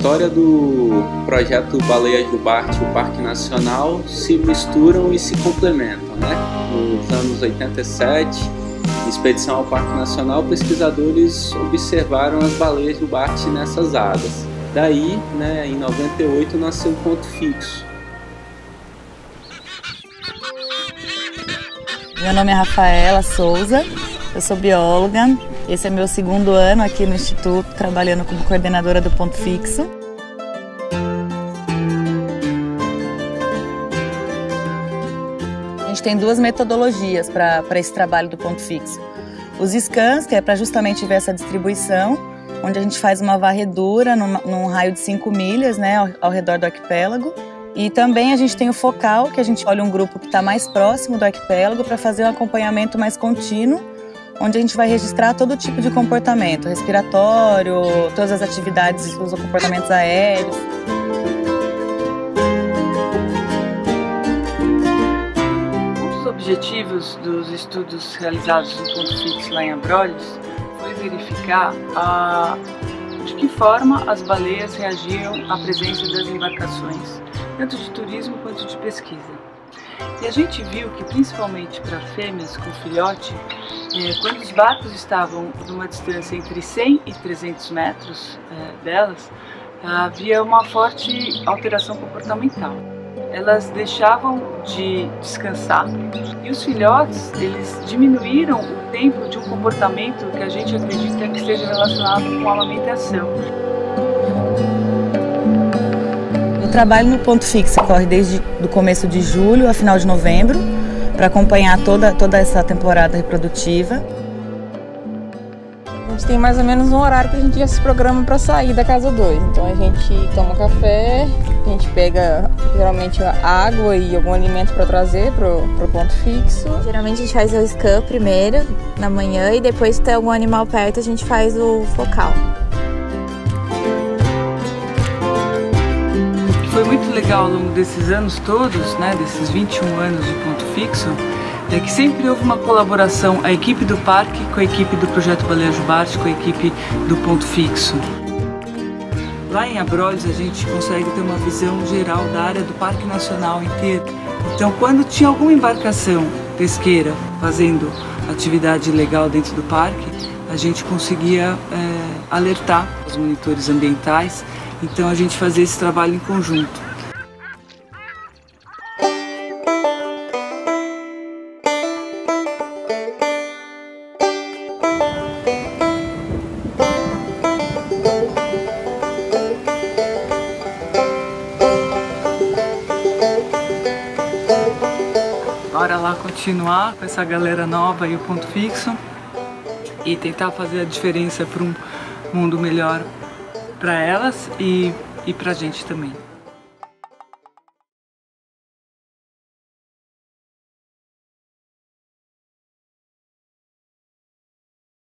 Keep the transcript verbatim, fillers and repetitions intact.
história do projeto Baleia Jubarte e o Parque Nacional se misturam e se complementam, né? Nos anos oitenta e sete, em expedição ao Parque Nacional, pesquisadores observaram as baleias jubarte nessas águas. Daí, né, em noventa e oito, nasceu o Ponto Fixo. Meu nome é Rafaela Souza, eu sou bióloga. Esse é meu segundo ano aqui no Instituto, trabalhando como coordenadora do Ponto Fixo. A gente tem duas metodologias para esse trabalho do Ponto Fixo. Os scans, que é para justamente ver essa distribuição, onde a gente faz uma varredura num, num raio de cinco milhas, né, ao, ao redor do arquipélago. E também a gente tem o focal, que a gente olha um grupo que está mais próximo do arquipélago para fazer um acompanhamento mais contínuo, onde a gente vai registrar todo tipo de comportamento, respiratório, todas as atividades, os comportamentos aéreos. Um dos objetivos dos estudos realizados no Ponto Fixo lá em Abrolhos foi verificar a, de que forma as baleias reagiam à presença das embarcações, tanto de turismo quanto de pesquisa. E a gente viu que, principalmente para fêmeas com filhote, é, quando os barcos estavam numa distância entre cem e trezentos metros é, delas, havia uma forte alteração comportamental. Elas deixavam de descansar e os filhotes, eles diminuíram o tempo de um comportamento que a gente acredita que esteja relacionado com a amamentação. O trabalho no Ponto Fixo ocorre desde o começo de julho a final de novembro, para acompanhar toda, toda essa temporada reprodutiva. A gente tem mais ou menos um horário que a gente já se programa para sair da casa dois. Então a gente toma café, a gente pega geralmente água e algum alimento para trazer para o Ponto Fixo. Geralmente a gente faz o scan primeiro, na manhã, e depois se tem algum animal perto a gente faz o focal. Foi muito legal ao longo desses anos todos, né, desses vinte e um anos de Ponto Fixo, é que sempre houve uma colaboração, a equipe do parque com a equipe do Projeto Baleia Jubarte, com a equipe do Ponto Fixo. Lá em Abrolhos a gente consegue ter uma visão geral da área do Parque Nacional inteiro. Então quando tinha alguma embarcação pesqueira fazendo atividade ilegal dentro do parque, a gente conseguia é, alertar os monitores ambientais. Então a gente fazia esse trabalho em conjunto. Bora lá continuar com essa galera nova e o Ponto Fixo e tentar fazer a diferença para um mundo melhor para elas e, e para a gente também.